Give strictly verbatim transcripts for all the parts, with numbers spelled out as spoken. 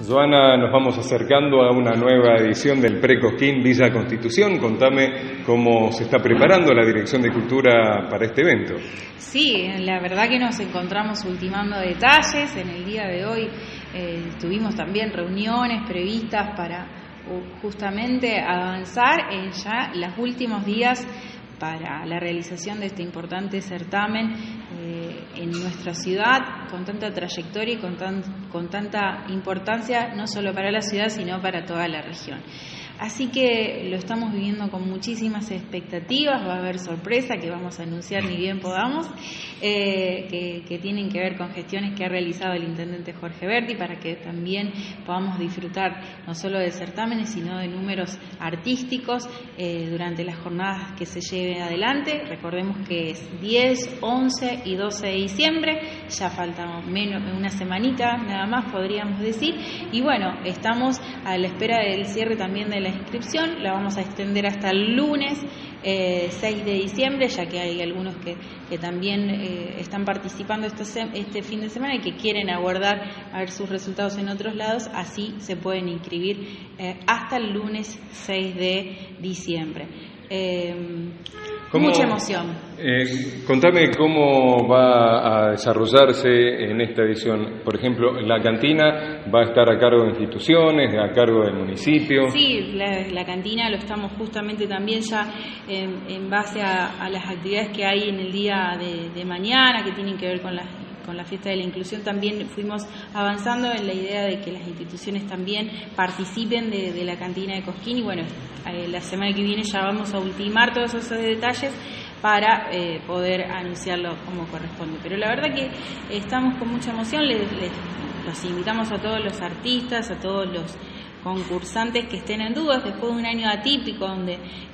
Joana, nos vamos acercando a una nueva edición del Pre-Cosquín Villa Constitución. Contame cómo se está preparando la Dirección de Cultura para este evento. Sí, la verdad que nos encontramos ultimando detalles. En el día de hoy eh, tuvimos también reuniones previstas para uh, justamente avanzar en ya los últimos días para la realización de este importante certamen eh, en nuestra ciudad, con tanta trayectoria y con, tan, con tanta importancia, no solo para la ciudad, sino para toda la región. Así que lo estamos viviendo con muchísimas expectativas, va a haber sorpresa que vamos a anunciar ni bien podamos, eh, que, que tienen que ver con gestiones que ha realizado el intendente Jorge Berti para que también podamos disfrutar no solo de certámenes, sino de números artísticos eh, durante las jornadas que se lleven adelante. Recordemos que es diez, once y doce de diciembre, ya falta menos una semanita nada más podríamos decir, y bueno, estamos a la espera del cierre también de la inscripción. La vamos a extender hasta el lunes eh, seis de diciembre, ya que hay algunos que, que también eh, están participando este, este fin de semana y que quieren aguardar a ver sus resultados en otros lados, así se pueden inscribir eh, hasta el lunes seis de diciembre. Eh, mucha emoción. Eh, contame cómo va a desarrollarse en esta edición. Por ejemplo, la cantina va a estar a cargo de instituciones, a cargo del municipio. Sí, la, la cantina lo estamos justamente también ya en, en base a, a las actividades que hay en el día de, de mañana, que tienen que ver con las con la fiesta de la inclusión. También fuimos avanzando en la idea de que las instituciones también participen de, de la cantina de Cosquín y bueno, eh, la semana que viene ya vamos a ultimar todos esos detalles para eh, poder anunciarlo como corresponde. Pero la verdad que estamos con mucha emoción, les, les, los invitamos a todos los artistas, a todos los concursantes que estén en dudas después de un año atípico donde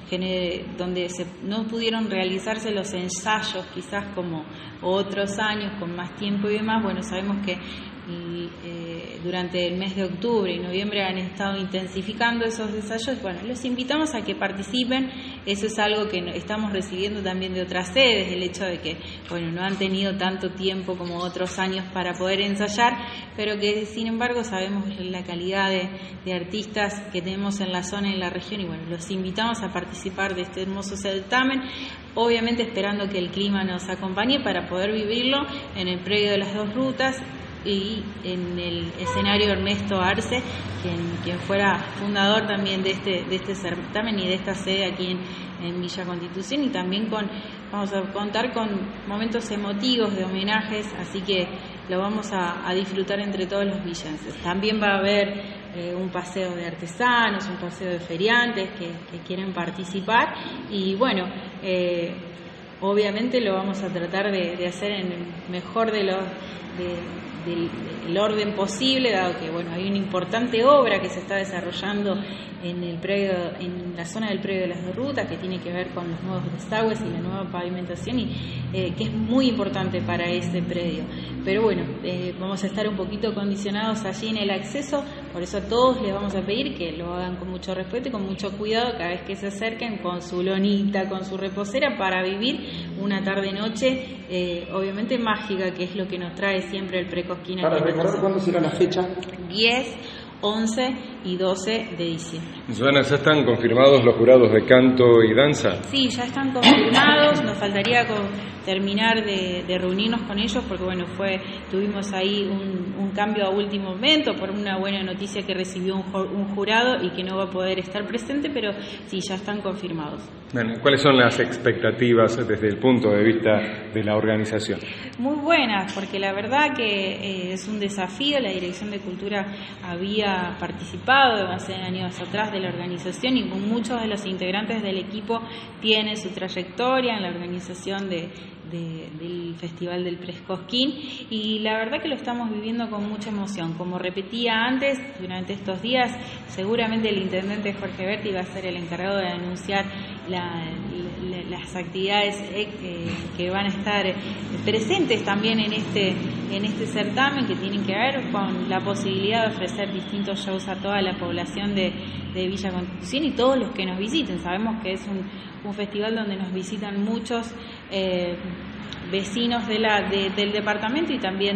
donde se, no pudieron realizarse los ensayos quizás como otros años con más tiempo y demás. Bueno, sabemos que y, eh, durante el mes de octubre y noviembre han estado intensificando esos ensayos. Bueno, los invitamos a que participen. Eso es algo que estamos recibiendo también de otras sedes, el hecho de que bueno, no han tenido tanto tiempo como otros años para poder ensayar, pero que sin embargo sabemos la calidad de, de artistas que tenemos en la zona y en la región y bueno, los invitamos a participar de este hermoso certamen, obviamente esperando que el clima nos acompañe para poder vivirlo en el predio de las dos rutas y en el escenario Ernesto Arce, quien, quien fuera fundador también de este, de este certamen y de esta sede aquí en, en Villa Constitución, y también con vamos a contar con momentos emotivos de homenajes, así que lo vamos a, a disfrutar entre todos los villenses. También va a haber eh, un paseo de artesanos, un paseo de feriantes que, que quieren participar y bueno, eh, obviamente lo vamos a tratar de, de hacer en el mejor de los de, del, del orden posible, dado que bueno, hay una importante obra que se está desarrollando en el predio, en la zona del predio de las dos rutas, que tiene que ver con los nuevos desagües y la nueva pavimentación y eh, que es muy importante para ese predio. Pero bueno, eh, vamos a estar un poquito condicionados allí en el acceso, por eso a todos les vamos a pedir que lo hagan con mucho respeto y con mucho cuidado cada vez que se acerquen con su lonita, con su reposera, para vivir una tarde-noche eh, obviamente mágica, que es lo que nos trae siempre el Pre-Cosquín. Para recordar cuándo será la fecha. diez, once y doce de diciembre. Joana, ¿ya están confirmados los jurados de canto y danza? Sí, ya están confirmados, nos faltaría con, terminar de, de reunirnos con ellos porque bueno, fue tuvimos ahí un, un cambio a último momento por una buena noticia que recibió un, un jurado y que no va a poder estar presente, pero sí, ya están confirmados. Bueno, ¿cuáles son las expectativas desde el punto de vista de la organización? Muy buenas, porque la verdad que eh, es un desafío. La Dirección de Cultura había participado hace años atrás de la organización y con muchos de los integrantes del equipo tienen su trayectoria en la organización de, de, del Festival del Pre-Cosquín y la verdad que lo estamos viviendo con mucha emoción. Como repetía antes, durante estos días seguramente el intendente Jorge Berti va a ser el encargado de anunciar la, la, las actividades eh, que van a estar presentes también en este, en este certamen, que tienen que ver con la posibilidad de ofrecer distintos shows a toda la población de, de Villa Constitución y todos los que nos visiten. Sabemos que es un, un festival donde nos visitan muchos eh, vecinos de la, de, del departamento y también de,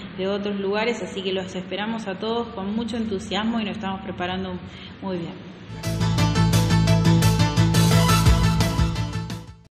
de otros lugares, así que los esperamos a todos con mucho entusiasmo y nos estamos preparando muy bien.